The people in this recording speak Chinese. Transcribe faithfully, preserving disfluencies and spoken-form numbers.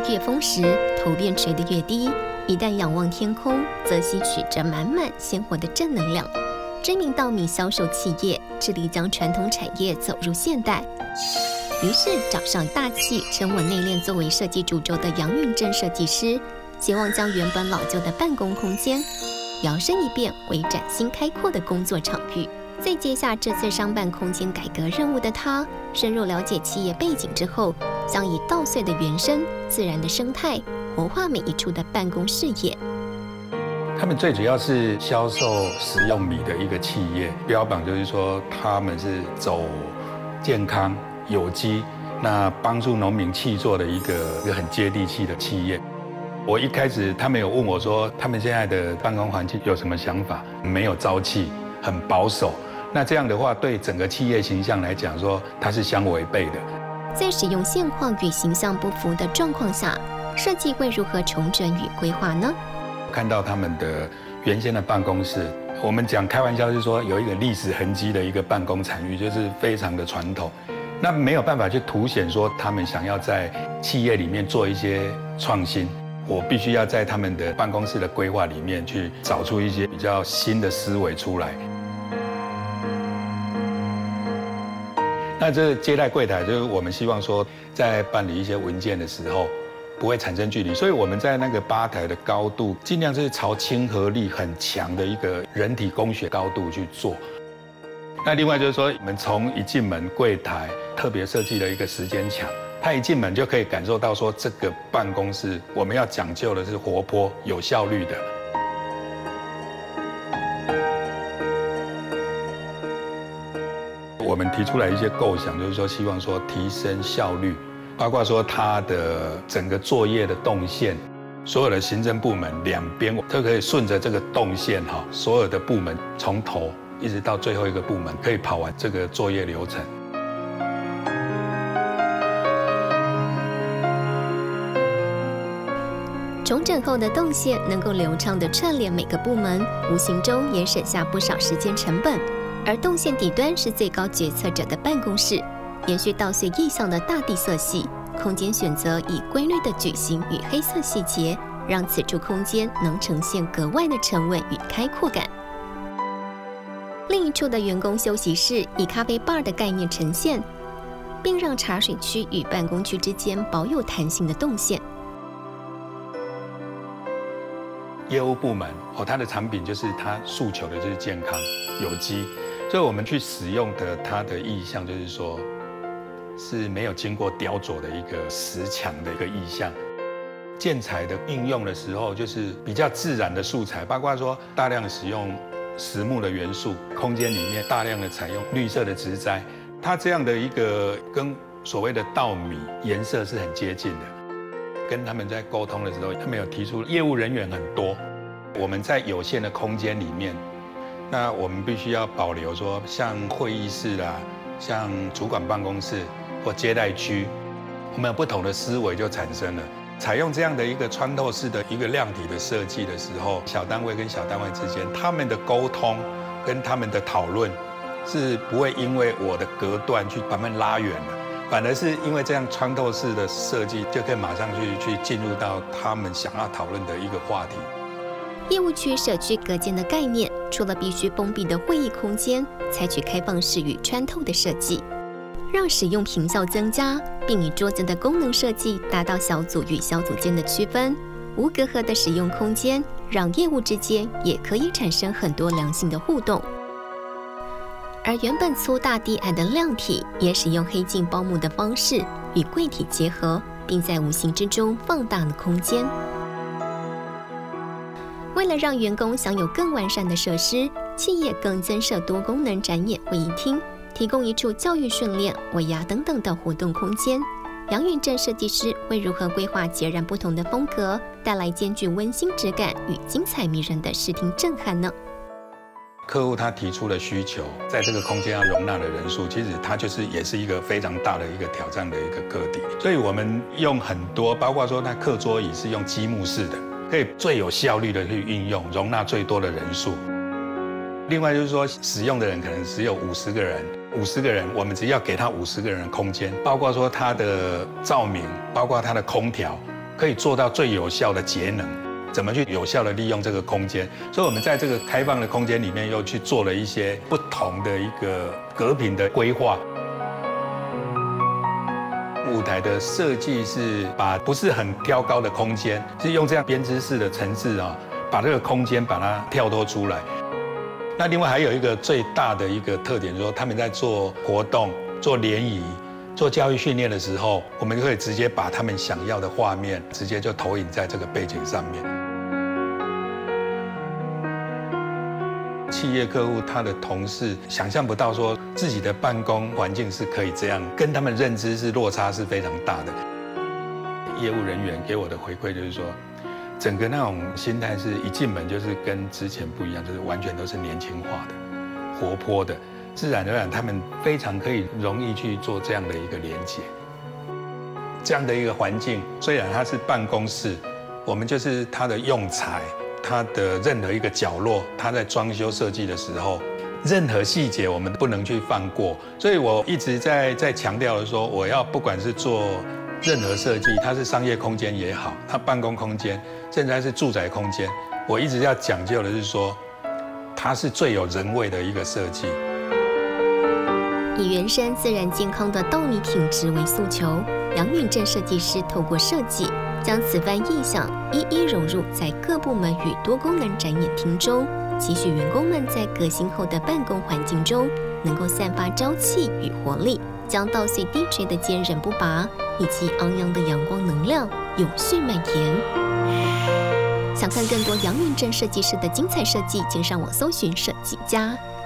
越丰实，头便垂得越低。一旦仰望天空，则吸取着满满鲜活的正能量。知名稻米销售企业致力将传统产业走入现代，于是找上大气、沉稳内敛作为设计主轴的杨允正设计师，希望将原本老旧的办公空间摇身一变为崭新开阔的工作场域。在接下这次商办空间改革任务的他，深入了解企业背景之后，将以稻穗的原生、自然的生态，活化每一处的办公事业。 他们最主要是销售食用米的一个企业，标榜就是说他们是走健康、有机，那帮助农民契作的一个一个很接地气的企业。我一开始他们有问我说，他们现在的办公环境有什么想法？没有朝气，很保守。那这样的话，对整个企业形象来讲，说它是相违背的。 在使用现况与形象不符的状况下，设计会如何重整与规划呢？ 看到他们的原先的办公室，我们讲开玩笑就是说有一个历史痕迹的一个办公场域，就是非常的传统。那没有办法去凸显说他们想要在企业里面做一些创新。我必须要在他们的办公室的规划里面去找出一些比较新的思维出来。那这接待柜台就是我们希望说，在办理一些文件的时候，不会产生距离，所以我们在那个吧台的高度，尽量是朝亲和力很强的一个人体工学高度去做。那另外就是说，我们从一进门柜台特别设计了一个时间墙，他一进门就可以感受到说，这个办公室我们要讲究的是活泼、有效率的。我们提出来一些构想，就是说希望说提升效率，包括说它的整个作业的动线，所有的行政部门两边都可以顺着这个动线哈，所有的部门从头一直到最后一个部门可以跑完这个作业流程。 重整后的动线能够流畅地串联每个部门，无形中也省下不少时间成本。而动线底端是最高决策者的办公室，延续稻穗意象的大地色系，空间选择以规律的矩形与黑色细节，让此处空间能呈现格外的沉稳与开阔感。另一处的员工休息室以咖啡 bar 的概念呈现，并让茶水区与办公区之间保有弹性的动线。 业务部门哦，它的产品就是它诉求的就是健康、有机，所以我们去使用的它的意象就是说，是没有经过雕琢的一个石墙的一个意象。建材的应用的时候，就是比较自然的素材，包括说大量使用实木的元素，空间里面大量的采用绿色的植栽，它这样的一个跟所谓的稻米颜色是很接近的。跟他们在沟通的时候，他们有提出业务人员很多，我们在有限的空间里面，那我们必须要保留说，像会议室啦，像主管办公室或接待区，我们有不同的思维就产生了。采用这样的一个穿透式的一个量体的设计的时候，小单位跟小单位之间，他们的沟通跟他们的讨论是不会因为我的隔断去把他们拉远了。反而是因为这样穿透式的设计，就可以马上去去进入到他们想要讨论的一个话题。 业务区社区隔间的概念，除了必须封闭的会议空间，采取开放式与穿透的设计，让使用频效增加，并以桌子的功能设计达到小组与小组间的区分。无隔阂的使用空间，让业务之间也可以产生很多良性的互动。而原本粗大低矮的量体，也使用黑镜包幕的方式与柜体结合，并在无形之中放大了空间。为了让员工享有更完善的设施，企业更增设多功能展演会议厅，提供一处教育训练、尾牙等等的活动空间。杨允正设计师会如何规划截然不同的风格，带来兼具温馨质感与精彩迷人的视听震撼呢？ 客户他提出的需求，在这个空间要容纳的人数，其实它就是也是一个非常大的一个挑战的一个课题。所以我们用很多，包括说那课桌椅是用积木式的，可以最有效率的去运用，容纳最多的人数。另外就是说，使用的人可能只有五十个人，五十个人，我们只要给他五十个人的空间，包括说它的照明，包括它的空调， 可以做到最有效的节能。怎么去有效的利用这个空间？所以我们在这个开放的空间里面，又去做了一些不同的一个隔屏的规划。舞台的设计是把不是很挑高的空间，是用这样编织式的层次啊，把这个空间把它跳脱出来。那另外还有一个最大的一个特点，就是说他们在做活动、做联谊、做教育训练的时候，我们可以直接把他们想要的画面直接就投影在这个背景上面。企业客户他的同事想象不到说自己的办公环境是可以这样，跟他们认知是落差是非常大的。业务人员给我的回馈就是说，整个那种心态是一进门就是跟之前不一样，就是完全都是年轻化的、活泼的，自然而然他们非常可以容易去做这样的一个连接。这样的一个环境，虽然它是办公室，我们就是它的用材。它的任何一个角落，它在装修设计的时候，任何细节我们不能去放过。所以我一直在在强调的说，我要不管是做任何设计，它是商业空间也好，它办公空间，甚至是住宅空间，我一直要讲究的是说，它是最有人味的一个设计。 以原生自然健康的稻米品质为诉求，杨允正设计师透过设计，将此番意象一一融入在各部门与多功能展演厅中，期许员工们在革新后的办公环境中，能够散发朝气与活力，将稻穗低垂的坚韧不拔以及昂扬的阳光能量永续蔓延。想看更多杨允正设计师的精彩设计，请上网搜寻设计家。